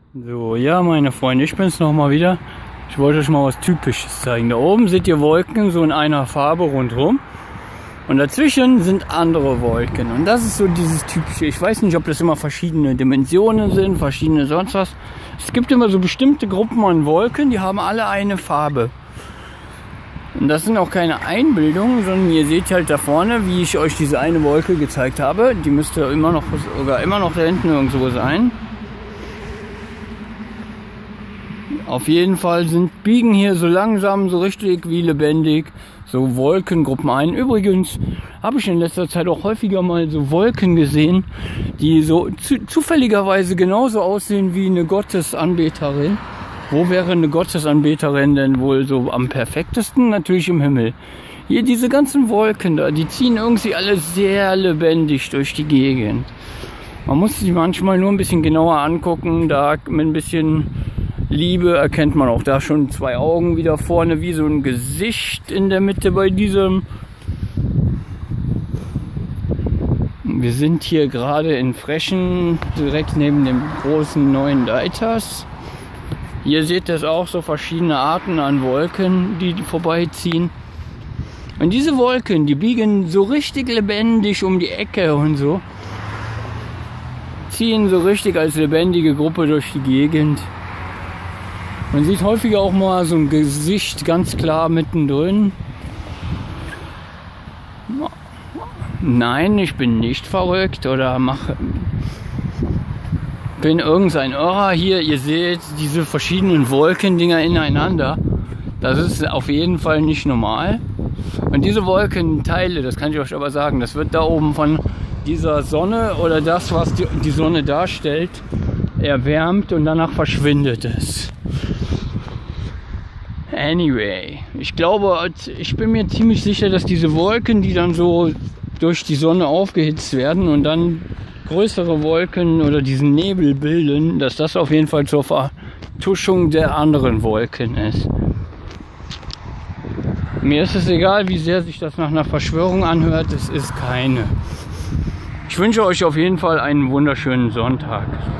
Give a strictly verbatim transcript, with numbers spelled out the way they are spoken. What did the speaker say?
So, ja, meine Freunde, ich bin's noch mal wieder. Ich wollte euch mal was Typisches zeigen. Da oben seht ihr Wolken so in einer Farbe rundherum. Und dazwischen sind andere Wolken. Und das ist so dieses Typische. Ich weiß nicht, ob das immer verschiedene Dimensionen sind, verschiedene sonst was. Es gibt immer so bestimmte Gruppen an Wolken, die haben alle eine Farbe. Und das sind auch keine Einbildungen, sondern ihr seht halt da vorne, wie ich euch diese eine Wolke gezeigt habe. Die müsste immer noch, sogar immer noch da hinten irgendwo sein. Auf jeden Fall sind, biegen hier so langsam, so richtig wie lebendig, so Wolkengruppen ein. Übrigens habe ich in letzter Zeit auch häufiger mal so Wolken gesehen, die so zu, zufälligerweise genauso aussehen wie eine Gottesanbeterin. Wo wäre eine Gottesanbeterin denn wohl so am perfektesten? Natürlich im Himmel. Hier diese ganzen Wolken da, die ziehen irgendwie alle sehr lebendig durch die Gegend. Man muss sich manchmal nur ein bisschen genauer angucken, da mit ein bisschen Liebe erkennt man auch da schon zwei Augen wieder vorne, wie so ein Gesicht in der Mitte bei diesem. Wir sind hier gerade in Frechen, direkt neben dem großen neuen Deitas. Hier seht ihr es auch, so verschiedene Arten an Wolken, die vorbeiziehen. Und diese Wolken, die biegen so richtig lebendig um die Ecke und so. Ziehen so richtig als lebendige Gruppe durch die Gegend. Man sieht häufiger auch mal so ein Gesicht ganz klar mittendrin. Nein, ich bin nicht verrückt oder mache... bin irgendein Irrer hier. Ihr seht diese verschiedenen Wolkendinger ineinander. Das ist auf jeden Fall nicht normal. Und diese Wolkenteile, das kann ich euch aber sagen, das wird da oben von dieser Sonne oder das, was die, die Sonne darstellt, erwärmt und danach verschwindet es. Anyway, ich glaube, ich bin mir ziemlich sicher, dass diese Wolken, die dann so durch die Sonne aufgehitzt werden und dann größere Wolken oder diesen Nebel bilden, dass das auf jeden Fall zur Vertuschung der anderen Wolken ist. Mir ist es egal, wie sehr sich das nach einer Verschwörung anhört, es ist keine. Ich wünsche euch auf jeden Fall einen wunderschönen Sonntag.